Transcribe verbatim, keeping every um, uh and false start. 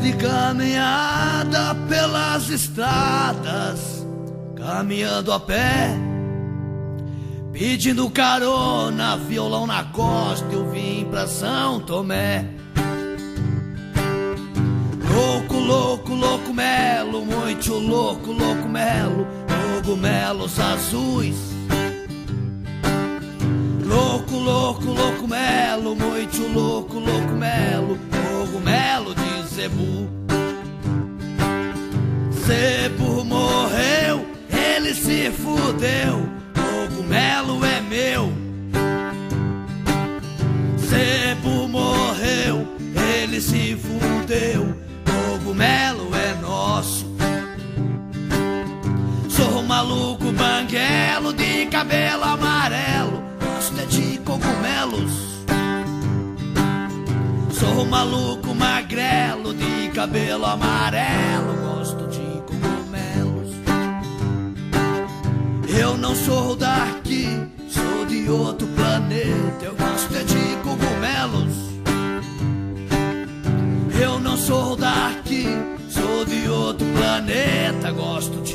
de caminhada pelas estradas, caminhando a pé, pedindo carona, violão na costa, eu vim pra São Tomé. Louco, louco, louco melo, muito louco, louco melo, cogumelos azuis. Louco, louco, louco melo, muito louco, louco melo, cogumelo de zebu. Zebu morreu, ele se fudeu, cogumelo é meu. Zebu morreu, ele se fudeu, cogumelo é nosso. Sou um maluco banguelo de cabelo amarelo, gosto é de cogumelos. Sou um maluco magrelo de cabelo amarelo, gosto de cogumelos. Eu não sou daqui, sou de outro planeta, eu gosto é de cogumelos. Eu não sou daqui, sou de outro planeta, gosto